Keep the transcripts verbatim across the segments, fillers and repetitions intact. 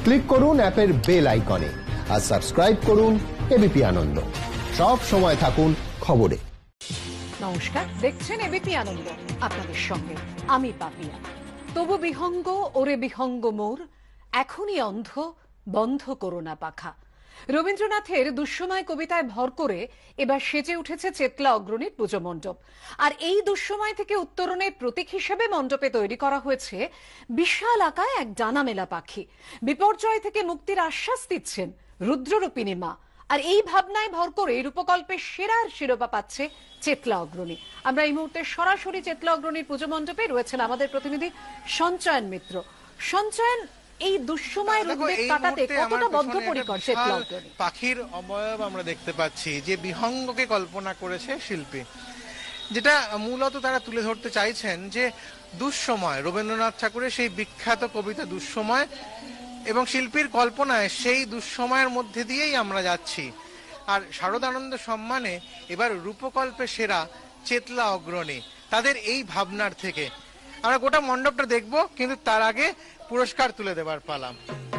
Click করুন অ্যাপের bell আইকনে আর সাবস্ক্রাইব করুন এবিপি আনন্দ। সব সময় থাকুন খবরে। নমস্কার, দেখছেন এবিপি আনন্দ, আপনাদের সঙ্গে আমি পাপিয়া। তবু বিহঙ্গ ওরে বিহঙ্গ মোর, এখনই অন্ধ বন্ধ করোনা পাখা। রবীন্দ্রনাথের দুঃসময় কবিতায় ভর করে এবার সেজে উঠেছে চেতলা অগ্রণীর পুজো মণ্ডপ। আর এই দুঃসময় থেকে উত্তরণের প্রতীক হিসেবে মণ্ডপে তৈরি করা হয়েছে বিশাল আকায় এক ডানা মেলা পাখি। বিপর্যয় থেকে মুক্তির আশ্বাস দিচ্ছেন রুদ্ররূপিণী মা। আর এই ভাবনায় ভর করে রূপকল্পের সেরার শিরোপা পাচ্ছে চেতলা অগ্রণী। আমরা এই মুহূর্তে সরাসরি চেতলা অগ্রণীর পুজো মণ্ডপে রয়েছেন আমাদের প্রতিনিধি সঞ্চয়ন মিত্র। সঞ্চয়ন, এই দুঃসময়ের উদ্বেগ কাটাতে কতটা বদ্ধপরিকর চেতলা অগ্রণী? পাখির অবয়ব আমরা দেখতে পাচ্ছি যে বিহঙ্গকে কল্পনা করেছে শিল্পী, যেটা মূলত তারা তুলে ধরতে চাইছেন যে দুঃসময়, রবীন্দ্রনাথ ঠাকুরের সেই বিখ্যাত কবিতা দুঃসময়, এবং শিল্পীর কল্পনায় সেই দুঃসময়ের মধ্যে দিয়েই আমরা যাচ্ছি। আর শারদানন্দ সম্মানে এবার রূপকল্পে সেরা চেতলা অগ্রণী, তাদের এই ভাবনার থেকে আমরা গোটা মণ্ডপটা দেখব, কিন্তু তার আগে পুরস্কার তুলে দেবার পালাম।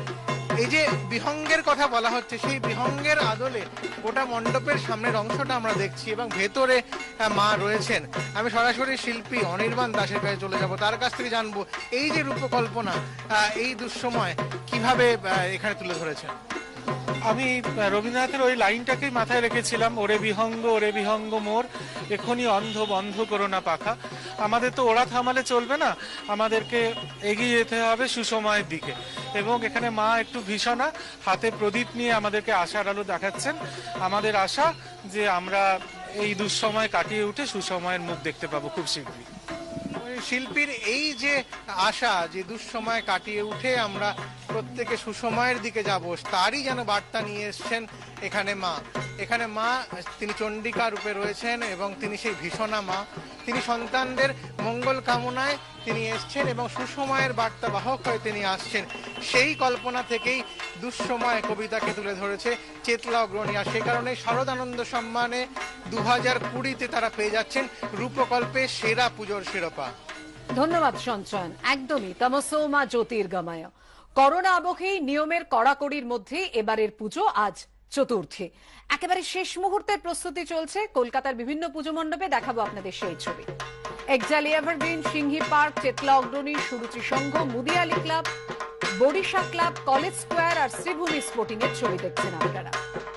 এই যে বিহঙ্গের কথা বলা হচ্ছে, সেই বিহঙ্গের আদলে গোটা মণ্ডপের সামনের অংশটা আমরা দেখছি এবং ভেতরে মা রয়েছেন। আমি সরাসরি শিল্পী অনির্বাণ দাসের কাছে চলে যাব, তার কাছ থেকে জানবো এই যে রূপকল্পনা, এই দুঃসময় কিভাবে এখানে তুলে ধরেছেন। আমি রবীন্দ্রনাথের ওই লাইনটাকেই মাথায় রেখেছিলাম, ওরে বিহঙ্গ ওরে বিহঙ্গ মোর, এখনই অন্ধ বন্ধ করোনা পাখা। আমাদের তো ওরা থামালে চলবে না, আমাদেরকে এগিয়ে যেতে হবে সুসময়ের দিকে। এবং এখানে মা একটু ভীষণা হাতে প্রদীপ নিয়ে আমাদেরকে আশার আলো দেখাচ্ছেন। আমাদের আশা যে আমরা এই দুঃসময় কাটিয়ে উঠে সুসময়ের মুখ দেখতে পাবো খুব শীঘ্রই। শিল্পীর এই যে আশা যে দুঃসময় কাটিয়ে উঠে আমরা প্রত্যেকে সুসময়ের দিকে যাব, তারই যেন বার্তা নিয়ে এসছেন এখানে মা। এখানে মা, তিনি চণ্ডিকা রূপে রয়েছেন এবং তিনি সেই ভীষণা মা। তিনি সন্তানদের মঙ্গল কামনায় তিনি এসছেন এবং সুসময়ের বার্তা বাহক হয়ে তিনি আসছেন। সেই কল্পনা থেকেই দুঃসময় কবিতাকে তুলে ধরেছে চেতলা অগ্রণী। আর সে কারণে শারদানন্দ সম্মানে দু হাজার কুড়িতে তারা পেয়ে যাচ্ছেন রূপকল্পে সেরা পুজোর শিরোপা। ধন্যবাদ সঞ্চয়ন। একদমই তমসো মা জ্যোতির্গময়। করোনা আবহেই নিয়মের কড়াকড়ির মধ্যে এবারের পুজো আজ চতুর্থী। একেবারে শেষ মুহূর্তের প্রস্তুতি চলছে কলকাতার বিভিন্ন পুজো মণ্ডপে। দেখাবো আপনাদের সেই ছবি। Ekdalia evergreen, Singhi park, Chetla Agrani, Suruchi Sangha, Mudiali club, Barisha club, college square আর শ্রীভূমি স্পোর্টিং এর ছবি দেখছেন আপনারা।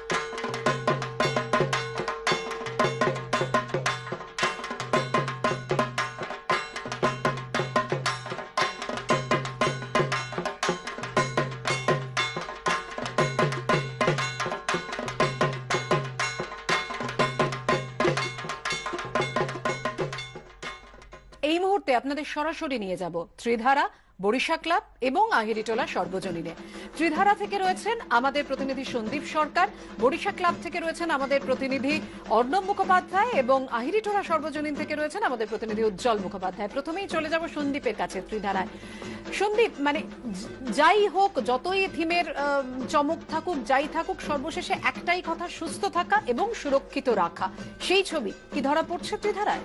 এই মুহূর্তে আপনাদের সরাসরি নিয়ে যাব ত্রিধারা, বরিশা ক্লাব এবং আহিরিটোলা সর্বজনীনে। ত্রিধারা থেকে রয়েছেন আমাদের প্রতিনিধি সন্দীপ সরকার, বরিশা ক্লাব থেকে রয়েছেন আমাদের প্রতিনিধি অর্ণব মুখোপাধ্যায় এবং আহিরিটোলা সর্বজনীন থেকে রয়েছেন আমাদের প্রতিনিধি উজ্জ্বল মুখোপাধ্যায়। প্রথমেই চলে যাব সন্দীপের কাছে ত্রিধারায়। সন্দীপ, মানে যাই হোক, যতই থিমের চমক থাকুক, যাই থাকুক, সর্বশেষে একটাই কথা, সুস্থ থাকা এবং সুরক্ষিত রাখা। সেই ছবি কি ধরা পড়ছে ত্রিধারায়?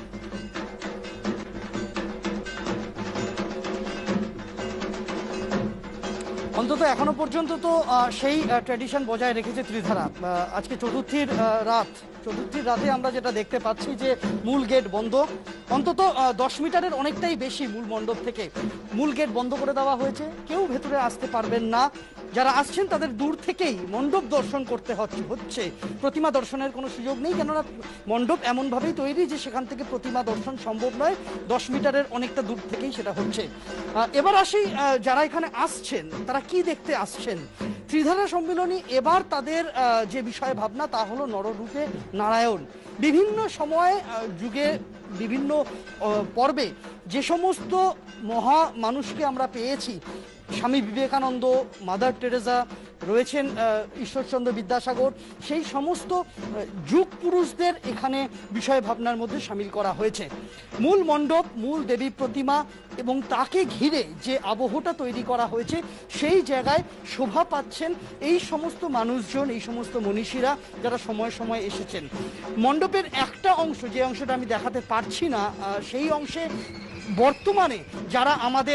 অন্তত এখনো পর্যন্ত তো সেই ট্র্যাডিশন বজায় রেখেছে ত্রিধারা। আজকে চতুর্থীর রাত, চতুর্থীর রাতে আমরা যেটা দেখতে পাচ্ছি যে মূল গেট বন্ধ, অন্তত দশ মিটারের অনেকটাই বেশি মূল মণ্ডপ থেকে মূল গেট বন্ধ করে দেওয়া হয়েছে। কেউ ভেতরে আসতে পারবেন না। যারা আসছেন তাদের দূর থেকেই মণ্ডপ দর্শন করতে হচ্ছে, প্রতিমা দর্শনের কোনো সুযোগ নেই, কেননা মণ্ডপ এমনভাবেই তৈরি যে সেখান থেকে প্রতিমা দর্শন সম্ভব নয়। দশ মিটারের অনেকটা দূর থেকেই সেটা হচ্ছে। এবার আসি যারা এখানে আসছেন তারা কি দেখতে আসছেন। ত্রিধারা সম্মিলনী এবার তাদের যে বিষয় ভাবনা তা হলো নররূপে নারায়ণ। বিভিন্ন সময় যুগে বিভিন্ন পর্বে যে সমস্ত মহা মানুষকে আমরা পেয়েছি, স্বামী বিবেকানন্দ, মাদার টেরেসা, রয়েছেন ঈশ্বরচন্দ্র বিদ্যাসাগর, সেই সমস্ত যুগ পুরুষদের এখানে বিষয় ভাবনার মধ্যে সামিল করা হয়েছে। মূল মণ্ডপ, মূল দেবী প্রতিমা এবং তাকে ঘিরে যে আবহটা তৈরি করা হয়েছে, সেই জায়গায় শোভা পাচ্ছেন এই সমস্ত মানুষজন, এই সমস্ত মনীষীরা যারা সময় সময় এসেছেন। মণ্ডপের একটা অংশ, যে অংশটা আমি দেখাতে পারছি না, সেই অংশে বর্তমানে যারা আমাদের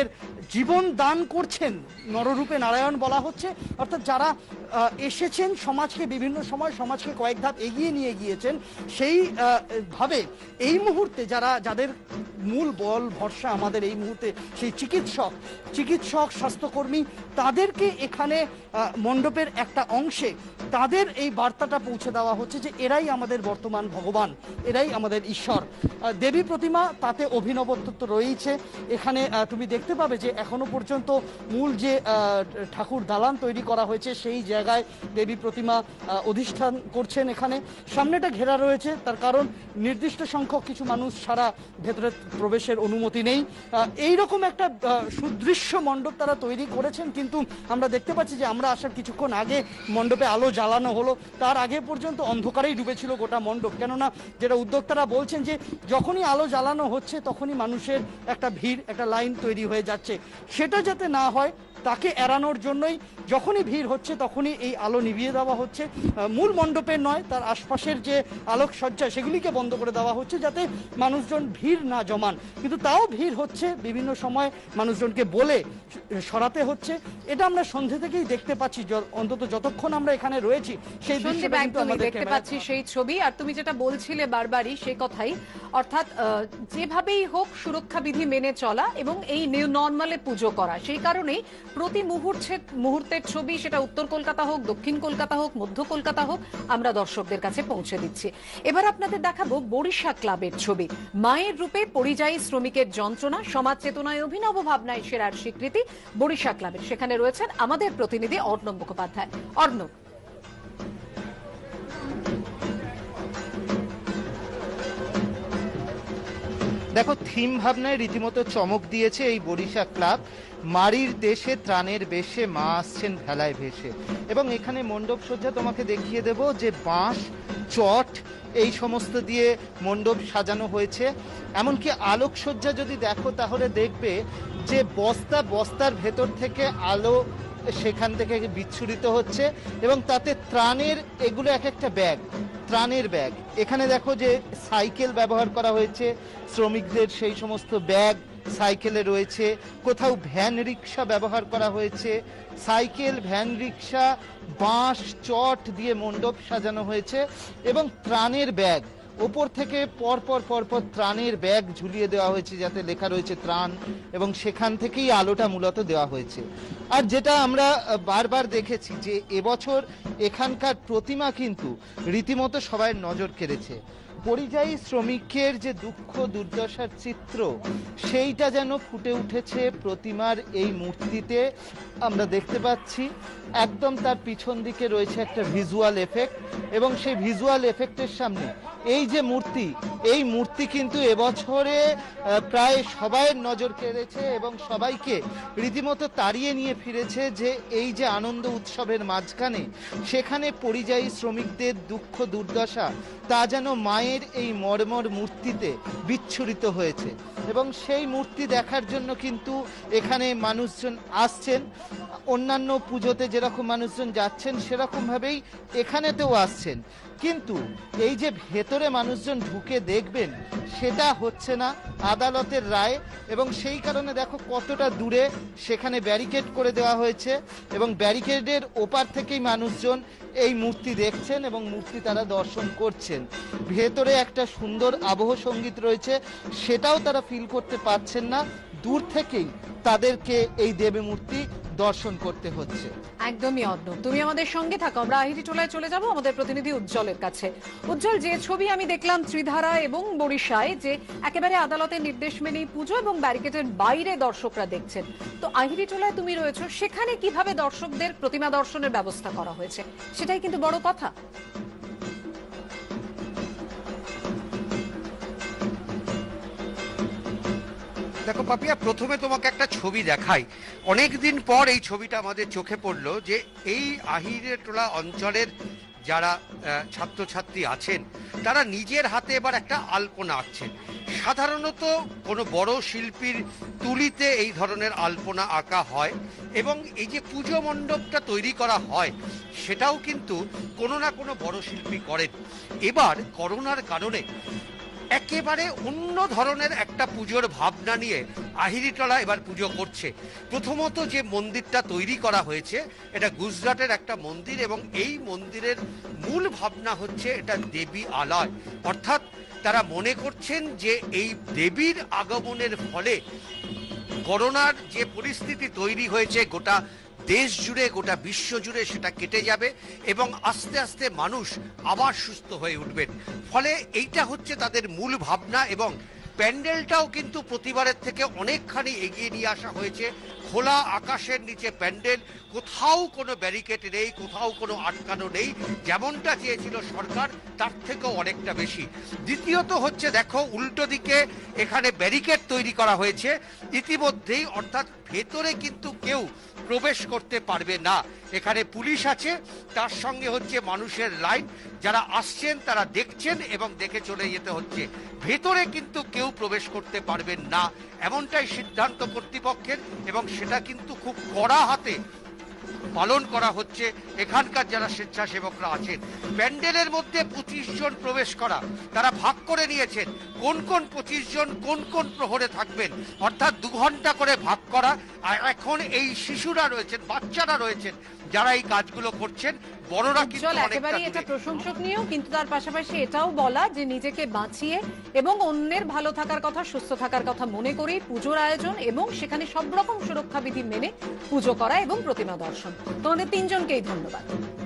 জীবন দান করছেন, নররূপে নারায়ণ বলা হচ্ছে, অর্থাৎ যারা আহ, এসেছেন সমাজকে বিভিন্ন সময় সমাজকে কয়েক ধাপ এগিয়ে নিয়ে গিয়েছেন, সেই আহ, ভাবে এই মুহূর্তে যারা যাদের মূল বল ভরসা আমাদের এই মুহূর্তে সেই চিকিৎসক চিকিৎসক স্বাস্থ্যকর্মী, তাদেরকে এখানে আহ, মণ্ডপের একটা অংশে তাদের এই বার্তাটা পৌঁছে দেওয়া হচ্ছে যে এরাই আমাদের বর্তমান ভগবান, এরাই আমাদের ঈশ্বর। আহ, দেবী প্রতিমা তাতে অভিনবত্ব তো রয়েছে। এখানে আহ, তুমি দেখতে পাবে যে এখনো পর্যন্ত মূল যে আহ, ঠাকুর দালান তৈরি করা হয়েছে সেই জায়গায় দেবী প্রতিমা আহ, অধিষ্ঠান করছেন। এখানে সামনেটা ঘেরা রয়েছে, তার কারণ নির্দিষ্ট সংখ্যক কিছু মানুষ ছাড়া ভেতরে প্রবেশের অনুমতি নেই। আহ, এইরকম একটা আহ, সুদৃশ্য মণ্ডপ তারা তৈরি করেছেন, কিন্তু আমরা দেখতে পাচ্ছি যে আমরা আসার কিছুক্ষণ আগে মণ্ডপে আলো জ্বালানো হলো, তার আগে পর্যন্ত অন্ধকারেই ডুবেছিল গোটা মণ্ডপ। কেননা যেটা উদ্যোক্তারা বলছেন যে যখনই আলো জ্বালানো হচ্ছে তখনই মানুষের একটা ভিড়, একটা লাইন তৈরি হয়ে যাচ্ছে, সেটা যাতে না হয় তাকে এড়ানোর জন্যই যখনই ভিড় হচ্ছে তখনই এই আলো নিভিয়ে দেওয়া হচ্ছে। আহ, মূল মণ্ডপের নয়, তার আশপাশের যে আলোকসজ্জা সেগুলিকে বন্ধ করে দেওয়া হচ্ছে যাতে মানুষজন ভিড় না জমান, কিন্তু তাও ভিড় হচ্ছে, বিভিন্ন সময় মানুষজনকে বলে সরাতে হচ্ছে। এটা আমরা সন্ধে থেকেই দেখতে পাচ্ছি, য- অন্তত যতক্ষণ আমরা এখানে রয়েছি সেই সন্দীপ, দৃশ্যটা কিন্তু একদমই আমাদের দেখতে ক্যামেরায় পাচ্ছি সেই ছবি। আর তুমি যেটা বলছিলে বারবারই সেই কথাই, অর্থাৎ আহ, যেভাবেই হোক সুরক্ষা বিধি মেনে চলা এবং এই নিউ নর্মালে পুজো করা, সেই কারণেই প্রতি মুহূর্তের মুহূর্তের ছবি, সেটা উত্তর কলকাতা হোক, দক্ষিণ কলকাতা হোক, মধ্য কলকাতা হোক, আমরা দর্শকদের কাছে পৌঁছে দিচ্ছি। এবার আপনাদের দেখাবো বরিশা ক্লাবের ছবি। মায়ের রূপে পরিযায়ী শ্রমিকের যন্ত্রণা, সমাজ চেতনায় অভিনব ভাবনায় সেরার স্বীকৃতি বরিশা ক্লাবের। সেখানে রয়েছেন আমাদের প্রতিনিধি অর্ণব মুখোপাধ্যায়। অর্ণব, দেখো, থিম ভাবনায় রীতিমতো চমক দিয়েছে এই বরিশা ক্লাব। মারির দেশে ত্রাণের বেশে মা আসছেন ভেলায় ভেসে, এবং এখানে মণ্ডপ সজ্জা তোমাকে দেখিয়ে দেব যে বাঁশ, চট এই সমস্ত দিয়ে মণ্ডপ সাজানো হয়েছে। এমনকি আলোকসজ্জা যদি দেখো তাহলে দেখবে যে বস্তা বস্তার ভেতর থেকে আলো সেখান থেকে বিচ্ছুরিত হচ্ছে, এবং তাতে ত্রাণের এগুলো এক একটা ব্যাগ, ত্রাণের ব্যাগ। এখানে দেখো যে সাইকেল ব্যবহার করা হয়েছে, শ্রমিকদের সেই সমস্ত ব্যাগ সাইকেলে রয়েছে। কোথাও ভ্যান রিক্সা ব্যবহার করা হয়েছে, সাইকেল, ভ্যান রিক্সা, বাঁশ, চট দিয়ে মণ্ডপ সাজানো হয়েছে, এবং ত্রাণের ব্যাগ ওপর থেকে পরপর পরপর ত্রাণের ব্যাগ ঝুলিয়ে দেওয়া হয়েছে যাতে লেখা রয়েছে ত্রাণ, এবং সেখান থেকেই আলোটা মূলত দেওয়া হয়েছে। আর যেটা আমরা বারবার দেখেছি যে এবছর এখানকার প্রতিমা কিন্তু রীতিমতো সবাই নজর কেড়েছে। পরিযায়ী শ্রমিকের যে দুঃখ দুর্দশার চিত্র সেইটা যেন ফুটে উঠেছে প্রতিমার এই মূর্তিতে। আমরা দেখতে পাচ্ছি একদম তার পিছন দিকে রয়েছে একটা ভিজুয়াল এফেক্ট, এবং সেই ভিজুয়াল এফেক্টের সামনে এই যে মূর্তি, এই মূর্তি কিন্তু এবছরে প্রায় সবাই নজর কেড়েছে এবং সবাইকে রীতিমতো তাড়িয়ে নিয়ে ফিরেছে যে এই যে আনন্দ উৎসবের মাঝখানে সেখানে পরিযায়ী শ্রমিকদের দুঃখ দুর্দশা তা যেন মায়ের এই মর্মর মূর্তিতে বিচ্ছুরিত হয়েছে। এবং সেই মূর্তি দেখার জন্য কিন্তু এখানে মানুষজন আসছেন। অন্যান্য পুজোতে যেরকম মানুষজন যাচ্ছেন সেরকমভাবেই এখানেতেও আসছেন, কিন্তু এই যে ভেতরে মানুষজন ঢুকে দেখবেন সেটা হচ্ছে না। আদালতের রায়, এবং সেই কারণে দেখো কতটা দূরে সেখানে ব্যারিকেড করে দেওয়া হয়েছে, এবং ব্যারিকেডের ওপার থেকেই মানুষজন এই মূর্তি দেখছেন এবং মূর্তি তারা দর্শন করছেন। ভেতরে একটা সুন্দর আবহ সঙ্গীত রয়েছে, সেটাও তারা ফিল করতে পারছেন না, দূর থেকেই তাদেরকে এই দেবী মূর্তি দর্শন করতে হচ্ছে। একদমই অদ্ভুত। তুমি আমাদের সঙ্গে থাকো, আমরা আহিরি টোলায় চলে যাব আমাদের প্রতিনিধি উজ্জ্বলের কাছে। উজ্জ্বল, যে ছবি আমি দেখলাম ত্রিধারা এবং বরিশায়, যে একেবারে আদালতের নির্দেশ মেনেই পুজো এবং ব্যারিকেডের বাইরে দর্শকরা দেখছেন, তো আহিরি টোলায় তুমি রয়েছো, সেখানে কিভাবে দর্শকদের প্রতিমা দর্শনের ব্যবস্থা করা হয়েছে সেটাই কিন্তু বড় কথা। দেখো পাপিয়া, প্রথমে তোমাকে একটা ছবি দেখাই। অনেকদিন পর এই ছবিটা আমাদের চোখে পড়লো যে এই আহিরে টোলা অঞ্চলের যারা ছাত্রছাত্রী আছেন তারা নিজের হাতে এবার একটা আলপনা আঁকছেন। সাধারণত কোনো বড় শিল্পীর তুলিতে এই ধরনের আলপনা আঁকা হয়, এবং এই যে পুজো মণ্ডপটা তৈরি করা হয় সেটাও কিন্তু কোনো না কোনো বড় শিল্পী করেন। এবার করোনার কারণে একেবারে অন্য ধরনের একটা পুজোর ভাবনা নিয়ে আহিরিটলা এবার পুজো করছে। প্রথমত যে মন্দিরটা তৈরি করা হয়েছে এটা গুজরাটের একটা মন্দির, এবং এই মন্দিরের মূল ভাবনা হচ্ছে এটা দেবী আলয়, অর্থাৎ তারা মনে করছেন যে এই দেবীর আগমনের ফলে করোনার যে পরিস্থিতি তৈরি হয়েছে গোটা দেশ জুড়ে, গোটা বিশ্ব জুড়ে, সেটা কেটে যাবে এবং আস্তে আস্তে মানুষ আবার সুস্থ হয়ে উঠবেন। ফলে এইটা হচ্ছে তাদের মূল ভাবনা, এবং প্যান্ডেলটাও কিন্তু প্রতিবারের থেকে অনেকখানি এগিয়ে নিয়ে আসা হয়েছে। খোলা আকাশের নিচে প্যান্ডেল, কোথাও কোনো ব্যারিকেড নেই, কোথাও কোনো আটকানো নেই, যেমনটা চেয়েছিল সরকার তার থেকেও অনেকটা বেশি। দ্বিতীয়ত হচ্ছে দেখো উল্টো দিকে এখানে ব্যারিকেড তৈরি করা হয়েছে ইতিমধ্যেই, অর্থাৎ ভেতরে কিন্তু কেউ প্রবেশ করতে পারবে না। এখানে পুলিশ আছে, তার সঙ্গে হচ্ছে মানুষের লাইন, যারা আসছেন তারা দেখছেন এবং দেখে চলে যেতে হচ্ছে। ভেতরে কিন্তু কেউ প্রবেশ করতে পারবেন না, এমনটাই সিদ্ধান্ত কর্তৃপক্ষের, এবং সেটা কিন্তু খুব কড়া হাতে পালন করা হচ্ছে। এখানকার যারা স্বেচ্ছাসেবকরা আছেন, প্যান্ডেলের মধ্যে পঁচিশ জন প্রবেশ করা তারা ভাগ করে নিয়েছেন, কোন কোন পঁচিশ জন কোন কোন প্রহরে থাকবেন, অর্থাৎ দু ঘন্টা করে ভাগ করা। আর এখন এই শিশুরা রয়েছেন, বাচ্চারা রয়েছেন যারা এই কাজগুলো করছেন, বড়রা কিন্তু একেবারে এটা প্রশংসনীয়, কিন্তু তার পাশাপাশি এটাও বলা যে নিজেকে বাঁচিয়ে এবং অন্যের ভালো থাকার কথা, সুস্থ থাকার কথা মনে করেই পুজোর আয়োজন এবং সেখানে সব রকম সুরক্ষা বিধি মেনে পুজো করা এবং প্রতিমা দর্শন। তোমাদের তিনজনকেই ধন্যবাদ।